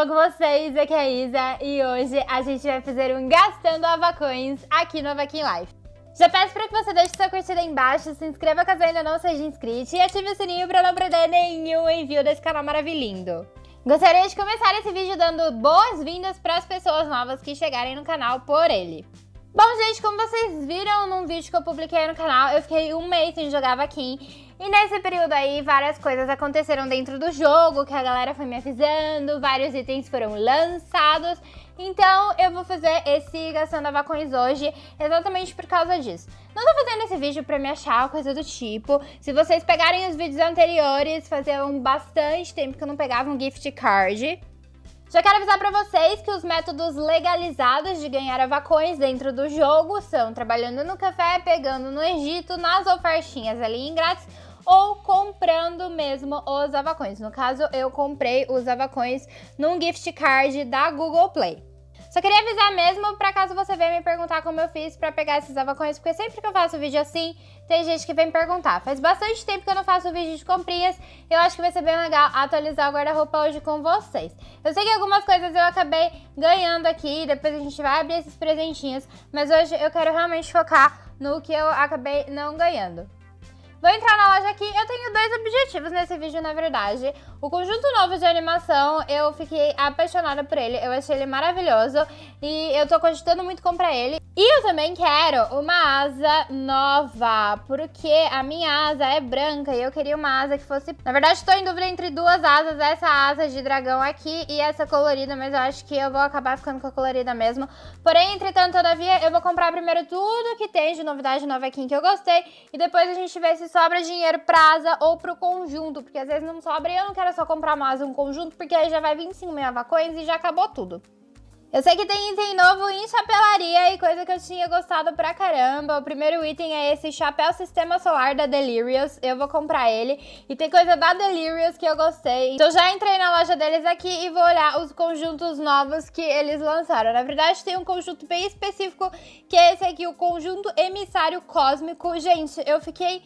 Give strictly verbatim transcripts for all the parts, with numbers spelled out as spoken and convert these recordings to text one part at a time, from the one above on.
bom com vocês? Aqui é a Isa e hoje a gente vai fazer um Gastando Avacoins aqui no Avaquim Life. Já peço para que você deixe sua curtida aí embaixo, se inscreva caso ainda não seja inscrito e ative o sininho para não perder nenhum envio desse canal maravilhoso. Gostaria de começar esse vídeo dando boas-vindas para as pessoas novas que chegarem no canal por ele. Bom, gente, como vocês viram num vídeo que eu publiquei no canal, eu fiquei um mês sem jogar Avaquim. E nesse período aí, várias coisas aconteceram dentro do jogo, que a galera foi me avisando, vários itens foram lançados. Então, eu vou fazer esse Gastando Avacoins hoje exatamente por causa disso. Não tô fazendo esse vídeo pra me achar, coisa do tipo. Se vocês pegarem os vídeos anteriores, fazia um bastante tempo que eu não pegava um gift card. Já quero avisar pra vocês que os métodos legalizados de ganhar Avacoins dentro do jogo são trabalhando no café, pegando no Egito, nas ofertinhas ali em grátis ou comprando mesmo os Avacoins. No caso, eu comprei os Avacoins num gift card da Google Play. Só queria avisar mesmo pra caso você venha me perguntar como eu fiz pra pegar esses Avacoins, porque sempre que eu faço vídeo assim, tem gente que vem me perguntar. Faz bastante tempo que eu não faço vídeo de comprinhas, eu acho que vai ser bem legal atualizar o guarda-roupa hoje com vocês. Eu sei que algumas coisas eu acabei ganhando aqui, depois a gente vai abrir esses presentinhos, mas hoje eu quero realmente focar no que eu acabei não ganhando. Vou entrar na loja aqui, eu tenho dois objetivos nesse vídeo, na verdade. O conjunto novo de animação, eu fiquei apaixonada por ele, eu achei ele maravilhoso e eu tô cogitando muito comprar ele. E eu também quero uma asa nova, porque a minha asa é branca e eu queria uma asa que fosse... Na verdade, tô em dúvida entre duas asas, essa asa de dragão aqui e essa colorida, mas eu acho que eu vou acabar ficando com a colorida mesmo. Porém, entretanto, todavia, eu vou comprar primeiro tudo que tem de novidade no Avaquim que eu gostei e depois a gente vê se sobra dinheiro pra asa ou pro conjunto, porque às vezes não sobra e eu não quero só comprar uma asa e um conjunto, porque aí já vai vinte e cinco mil Avacoins e já acabou tudo. Eu sei que tem item novo em chapelaria e coisa que eu tinha gostado pra caramba. O primeiro item é esse chapéu Sistema Solar da Delirious. Eu vou comprar ele. E tem coisa da Delirious que eu gostei. Então já entrei na loja deles aqui e vou olhar os conjuntos novos que eles lançaram. Na verdade tem um conjunto bem específico, que é esse aqui, o conjunto Emissário Cósmico. Gente, eu fiquei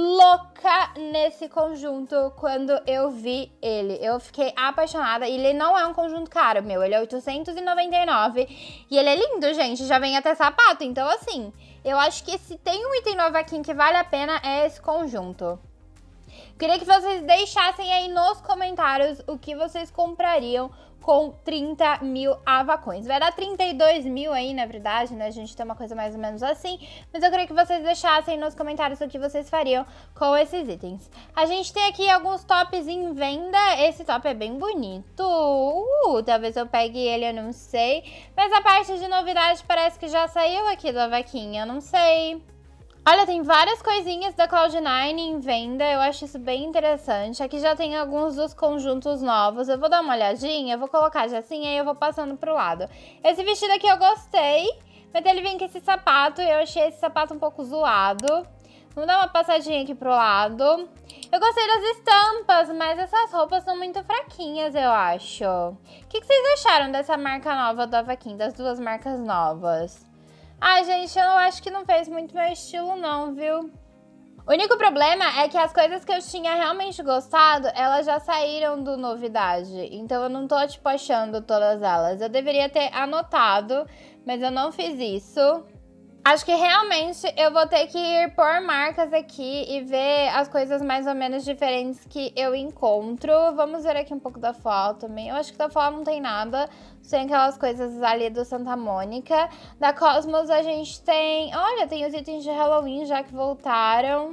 louca nesse conjunto quando eu vi ele. Eu fiquei apaixonada e ele não é um conjunto caro, meu. Ele é oitocentos e noventa e nove e ele é lindo, gente. Já vem até sapato. Então, assim, eu acho que se tem um item novo aqui que vale a pena é esse conjunto. Queria que vocês deixassem aí nos comentários o que vocês comprariam com trinta mil Avacoins. Vai dar trinta e dois mil aí, na verdade, né? A gente tem uma coisa mais ou menos assim. Mas eu queria que vocês deixassem nos comentários o que vocês fariam com esses itens. A gente tem aqui alguns tops em venda. Esse top é bem bonito. Uh, talvez eu pegue ele, eu não sei. Mas a parte de novidade parece que já saiu aqui do Avaquim, eu não sei. Olha, tem várias coisinhas da Cloud nine em venda, eu acho isso bem interessante. Aqui já tem alguns dos conjuntos novos, eu vou dar uma olhadinha, vou colocar já assim, aí eu vou passando pro lado. Esse vestido aqui eu gostei, mas ele vem com esse sapato, eu achei esse sapato um pouco zoado. Vamos dar uma passadinha aqui pro lado. Eu gostei das estampas, mas essas roupas são muito fraquinhas, eu acho. O que, que vocês acharam dessa marca nova do Avaquim, das duas marcas novas? Ai, gente, eu acho que não fez muito meu estilo não, viu? O único problema é que as coisas que eu tinha realmente gostado, elas já saíram do novidade. Então eu não tô, tipo, achando todas elas. Eu deveria ter anotado, mas eu não fiz isso. Acho que realmente eu vou ter que ir por marcas aqui e ver as coisas mais ou menos diferentes que eu encontro. Vamos ver aqui um pouco da Fall também. Eu acho que da Fall não tem nada. Tem aquelas coisas ali do Santa Mônica. Da Cosmos a gente tem... Olha, tem os itens de Halloween já que voltaram.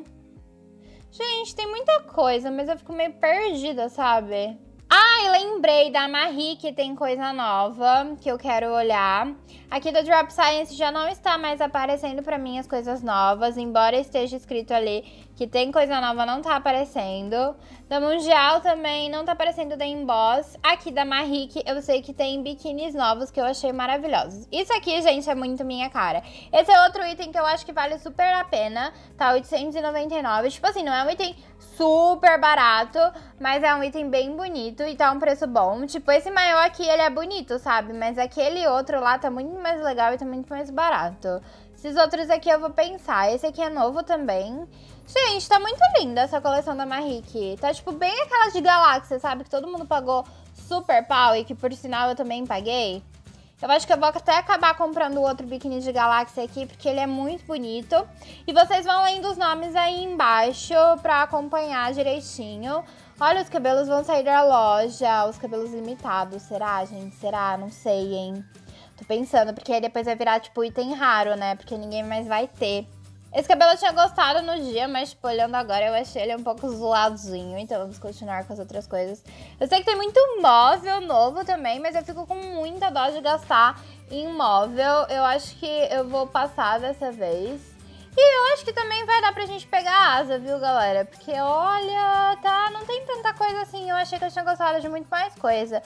Gente, tem muita coisa, mas eu fico meio perdida, sabe? Ah, e lembrei da Marie, que tem coisa nova que eu quero olhar. Aqui do Drop Science já não está mais aparecendo pra mim as coisas novas, embora esteja escrito ali que tem coisa nova, não tá aparecendo. Da Mundial também não tá aparecendo da Emboss. Aqui da Marie, eu sei que tem biquínis novos que eu achei maravilhosos. Isso aqui, gente, é muito minha cara. Esse é outro item que eu acho que vale super a pena, tá? oitocentos e noventa e nove. Tipo assim, não é um item super barato, mas é um item bem bonito e tá um preço bom. Tipo, esse maiô aqui, ele é bonito, sabe? Mas aquele outro lá tá muito mais legal e tá muito mais barato. Esses outros aqui eu vou pensar. Esse aqui é novo também. Gente, tá muito linda essa coleção da Marrique. Tá, tipo, bem aquelas de galáxia, sabe? Que todo mundo pagou super pau e que, por sinal, eu também paguei. Eu acho que eu vou até acabar comprando o outro biquíni de galáxia aqui, porque ele é muito bonito. E vocês vão lendo os nomes aí embaixo pra acompanhar direitinho. Olha, os cabelos vão sair da loja, os cabelos limitados. Será, gente? Será? Não sei, hein? Tô pensando, porque aí depois vai virar, tipo, item raro, né? Porque ninguém mais vai ter. Esse cabelo eu tinha gostado no dia, mas, tipo, olhando agora, eu achei ele um pouco zoadinho. Então, vamos continuar com as outras coisas. Eu sei que tem muito móvel novo também, mas eu fico com muita dó de gastar em móvel. Eu acho que eu vou passar dessa vez. E eu acho que também vai dar pra gente pegar a asa, viu, galera? Porque, olha, tá, não tem tanta coisa assim. Eu achei que eu tinha gostado de muito mais coisa.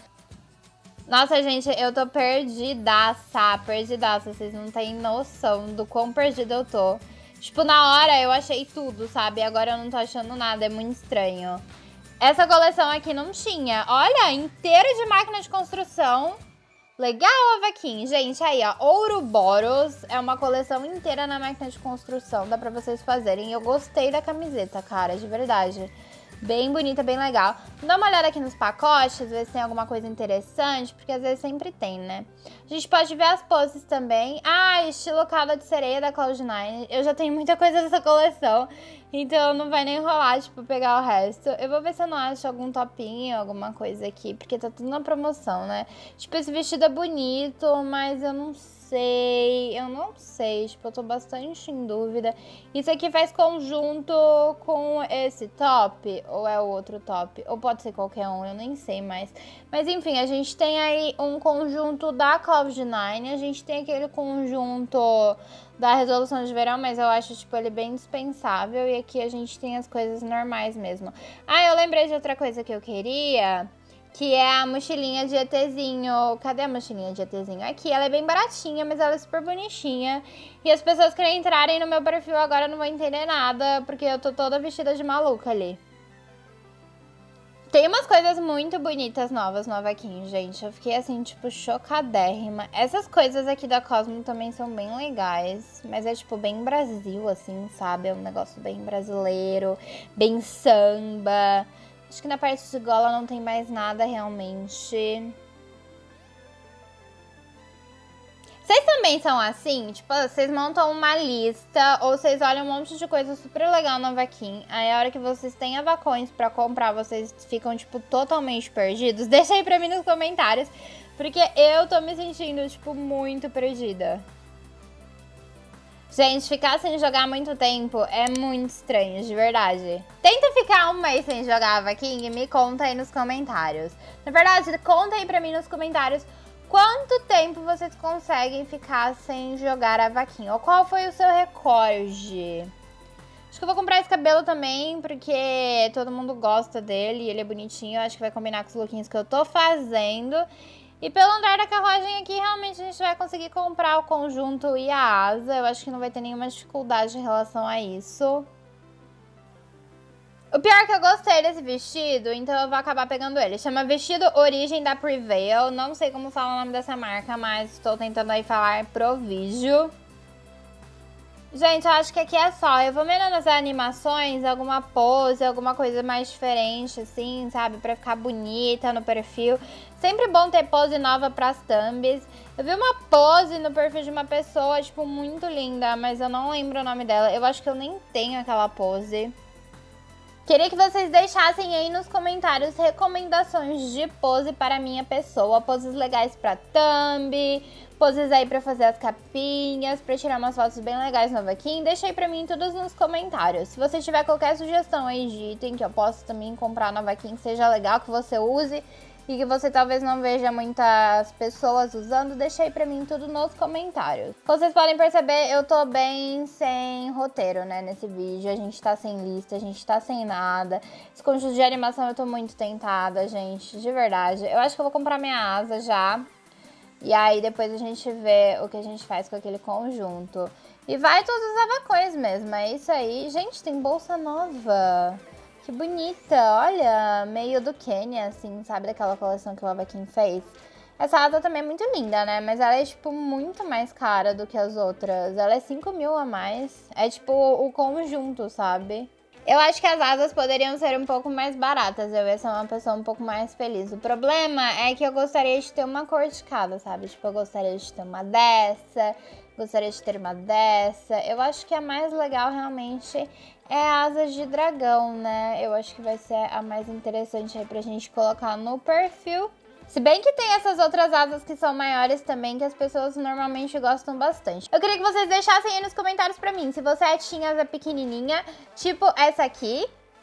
Nossa, gente, eu tô perdidaça, perdidaça. Vocês não têm noção do quão perdida eu tô. Tipo, na hora eu achei tudo, sabe? Agora eu não tô achando nada, é muito estranho. Essa coleção aqui não tinha. Olha, inteira de máquina de construção. Legal, Avaquim. Gente, aí, ó, Ouroboros é uma coleção inteira na máquina de construção. Dá pra vocês fazerem. Eu gostei da camiseta, cara, de verdade. Bem bonita, bem legal. Dá uma olhada aqui nos pacotes, ver se tem alguma coisa interessante, porque às vezes sempre tem, né? A gente pode ver as poses também. Ah, estilo Cauda de Sereia da Cloud nine. Eu já tenho muita coisa dessa coleção, então não vai nem rolar, tipo, pegar o resto. Eu vou ver se eu não acho algum topinho, alguma coisa aqui, porque tá tudo na promoção, né? Tipo, esse vestido é bonito, mas eu não sei. sei, eu não sei, tipo, eu tô bastante em dúvida. Isso aqui faz conjunto com esse top, ou é o outro top? Ou pode ser qualquer um, eu nem sei mais. Mas enfim, a gente tem aí um conjunto da Cloud nine, a gente tem aquele conjunto da Resolução de Verão, mas eu acho, tipo, ele bem dispensável. E aqui a gente tem as coisas normais mesmo. Ah, eu lembrei de outra coisa que eu queria... que é a mochilinha de ETzinho. Cadê a mochilinha de ETzinho? Aqui, ela é bem baratinha, mas ela é super bonitinha. E as pessoas que entrarem no meu perfil agora não vão entender nada, porque eu tô toda vestida de maluca ali. Tem umas coisas muito bonitas novas no Avaquim, gente. Eu fiquei, assim, tipo, chocadérrima. Essas coisas aqui da Cosmo também são bem legais. Mas é, tipo, bem Brasil, assim, sabe? É um negócio bem brasileiro, bem samba... Acho que na parte de gola não tem mais nada realmente. Vocês também são assim? Tipo, vocês montam uma lista ou vocês olham um monte de coisa super legal no Avaquim. Aí a hora que vocês têm avacões pra comprar, vocês ficam, tipo, totalmente perdidos? Deixa aí pra mim nos comentários, porque eu tô me sentindo, tipo, muito perdida. Gente, ficar sem jogar há muito tempo é muito estranho, de verdade. Tenta ficar um mês sem jogar Avaquim e me conta aí nos comentários. Na verdade, conta aí pra mim nos comentários quanto tempo vocês conseguem ficar sem jogar Avaquim. Ou qual foi o seu recorde. Acho que eu vou comprar esse cabelo também, porque todo mundo gosta dele e ele é bonitinho. Acho que vai combinar com os lookinhos que eu tô fazendo. E pelo andar da carruagem aqui, realmente a gente vai conseguir comprar o conjunto e a asa. Eu acho que não vai ter nenhuma dificuldade em relação a isso. O pior é que eu gostei desse vestido, então eu vou acabar pegando ele. Chama Vestido Origem da Prevail. Não sei como fala o nome dessa marca, mas estou tentando aí falar Provígio. Gente, eu acho que aqui é só. Eu vou vendo nas animações alguma pose, alguma coisa mais diferente, assim, sabe? Pra ficar bonita no perfil. Sempre bom ter pose nova pras thumbs. Eu vi uma pose no perfil de uma pessoa, tipo, muito linda, mas eu não lembro o nome dela. Eu acho que eu nem tenho aquela pose. Queria que vocês deixassem aí nos comentários recomendações de pose para a minha pessoa. Poses legais pra thumb, poses aí pra fazer as capinhas, pra tirar umas fotos bem legais no Avaquim. Deixa aí pra mim todos nos comentários. Se você tiver qualquer sugestão aí de item que eu posso também comprar no Avaquim, que seja legal, que você use e que você talvez não veja muitas pessoas usando, deixa aí pra mim tudo nos comentários. Como vocês podem perceber, eu tô bem sem roteiro, né, nesse vídeo. A gente tá sem lista, a gente tá sem nada. Esse conjunto de animação eu tô muito tentada, gente, de verdade. Eu acho que eu vou comprar minha asa já. E aí depois a gente vê o que a gente faz com aquele conjunto. E vai todos os avacões mesmo, é isso aí. Gente, tem bolsa nova. Que bonita, olha, meio do Quênia, assim, sabe? Daquela coleção que o Avaquim fez. Essa asa também é muito linda, né? Mas ela é, tipo, muito mais cara do que as outras. Ela é cinco mil a mais. É, tipo, o conjunto, sabe? Eu acho que as asas poderiam ser um pouco mais baratas. Eu ia ser uma pessoa um pouco mais feliz. O problema é que eu gostaria de ter uma cor de cada, sabe? Tipo, eu gostaria de ter uma dessa, gostaria de ter uma dessa. Eu acho que a mais legal, realmente, é a asas de dragão, né? Eu acho que vai ser a mais interessante aí pra gente colocar no perfil. Se bem que tem essas outras asas que são maiores também, que as pessoas normalmente gostam bastante. Eu queria que vocês deixassem aí nos comentários pra mim se você é time asa pequenininha, tipo essa aqui,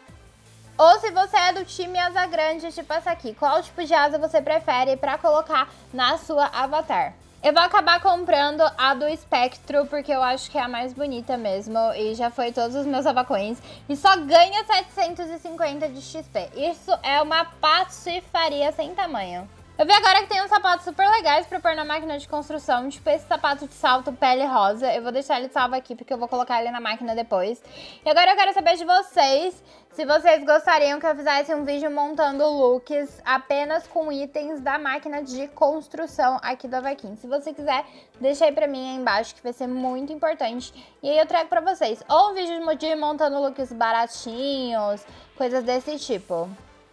ou se você é do time asa grande, tipo essa aqui. Qual tipo de asa você prefere pra colocar na sua avatar? Eu vou acabar comprando a do espectro, porque eu acho que é a mais bonita mesmo. E já foi todos os meus avacoins. E só ganha setecentos e cinquenta de X P. Isso é uma patifaria sem tamanho. Eu vi agora que tem uns sapatos super legais pra pôr na máquina de construção. Tipo esse sapato de salto pele rosa. Eu vou deixar ele salvo aqui, porque eu vou colocar ele na máquina depois. E agora eu quero saber de vocês, se vocês gostariam que eu fizesse um vídeo montando looks apenas com itens da máquina de construção aqui do Avaquim. Se você quiser, deixa aí pra mim aí embaixo, que vai ser muito importante. E aí eu trago pra vocês ou um vídeo de montando looks baratinhos, coisas desse tipo.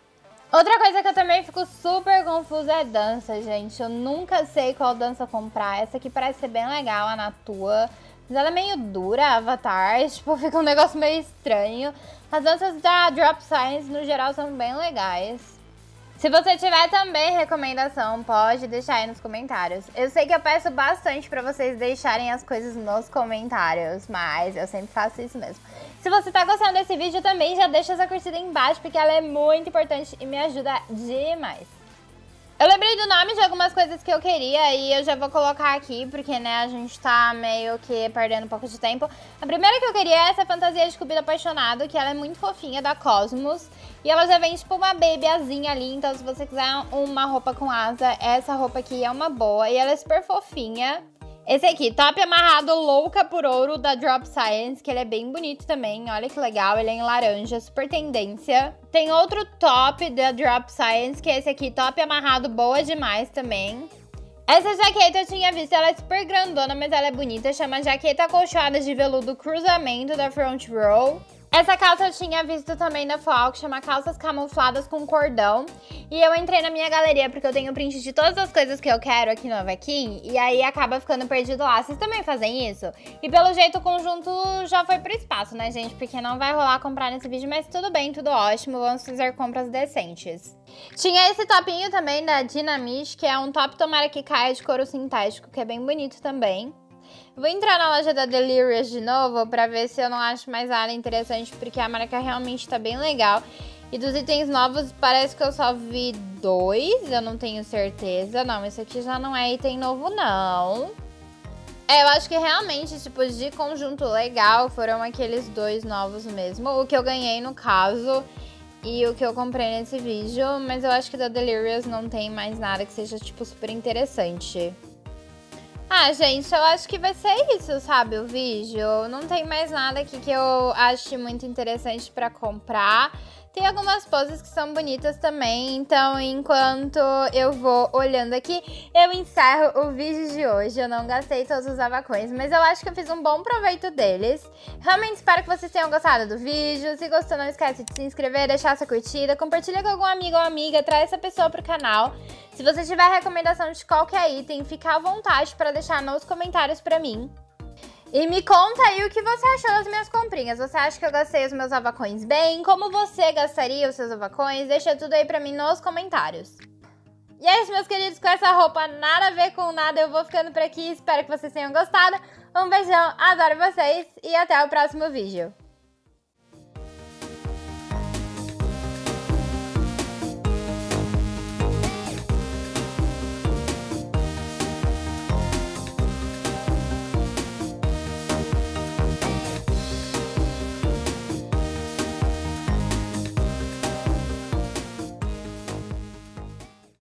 Outra coisa que eu também fico super confusa é dança, gente. Eu nunca sei qual dança comprar. Essa aqui parece ser bem legal, a Natua. Mas ela é meio dura, Avatar. Tipo, fica um negócio meio estranho. As danças da Drop Science, no geral, são bem legais. Se você tiver também recomendação, pode deixar aí nos comentários. Eu sei que eu peço bastante pra vocês deixarem as coisas nos comentários, mas eu sempre faço isso mesmo. Se você tá gostando desse vídeo também, já deixa essa curtida aí embaixo, porque ela é muito importante e me ajuda demais. Eu lembrei do nome de algumas coisas que eu queria e eu já vou colocar aqui, porque, né, a gente tá meio que perdendo um pouco de tempo. A primeira que eu queria é essa fantasia de Cupido Apaixonado, que ela é muito fofinha, da Cosmos. E ela já vem, tipo, uma babyazinha ali, então se você quiser uma roupa com asa, essa roupa aqui é uma boa. E ela é super fofinha. Esse aqui, top amarrado louca por ouro da Drop Science, que ele é bem bonito também, olha que legal, ele é em laranja, super tendência. Tem outro top da Drop Science, que é esse aqui, top amarrado, boa demais também. Essa jaqueta eu tinha visto, ela é super grandona, mas ela é bonita, chama Jaqueta Acolchoada de Veludo Cruzamento da Front Row. Essa calça eu tinha visto também na Fall, que chama Calças Camufladas com Cordão. E eu entrei na minha galeria, porque eu tenho print de todas as coisas que eu quero aqui no Avaquim. E aí acaba ficando perdido lá. Vocês também fazem isso? E pelo jeito o conjunto já foi pro espaço, né, gente? Porque não vai rolar comprar nesse vídeo, mas tudo bem, tudo ótimo. Vamos fazer compras decentes. Tinha esse topinho também da Dinamite, que é um top tomara que caia de couro sintético, que é bem bonito também. Vou entrar na loja da Delirious de novo pra ver se eu não acho mais nada interessante, porque a marca realmente tá bem legal. E dos itens novos, parece que eu só vi dois, eu não tenho certeza. Não, esse aqui já não é item novo, não. É, eu acho que realmente, tipo, de conjunto legal, foram aqueles dois novos mesmo. O que eu ganhei, no caso, e o que eu comprei nesse vídeo. Mas eu acho que da Delirious não tem mais nada que seja, tipo, super interessante. Ah, gente, eu acho que vai ser isso, sabe, o vídeo. Não tem mais nada aqui que eu ache muito interessante pra comprar. Tem algumas poses que são bonitas também, então enquanto eu vou olhando aqui, eu encerro o vídeo de hoje. Eu não gastei todos os avacões, mas eu acho que eu fiz um bom proveito deles. Realmente espero que vocês tenham gostado do vídeo. Se gostou, não esquece de se inscrever, deixar sua curtida, compartilha com algum amigo ou amiga, traz essa pessoa pro canal. Se você tiver recomendação de qualquer item, fica à vontade para deixar nos comentários pra mim. E me conta aí o que você achou das minhas comprinhas. Você acha que eu gastei os meus avacões bem? Como você gastaria os seus avacões? Deixa tudo aí pra mim nos comentários. E é isso, meus queridos. Com essa roupa nada a ver com nada, eu vou ficando por aqui. Espero que vocês tenham gostado. Um beijão, adoro vocês e até o próximo vídeo.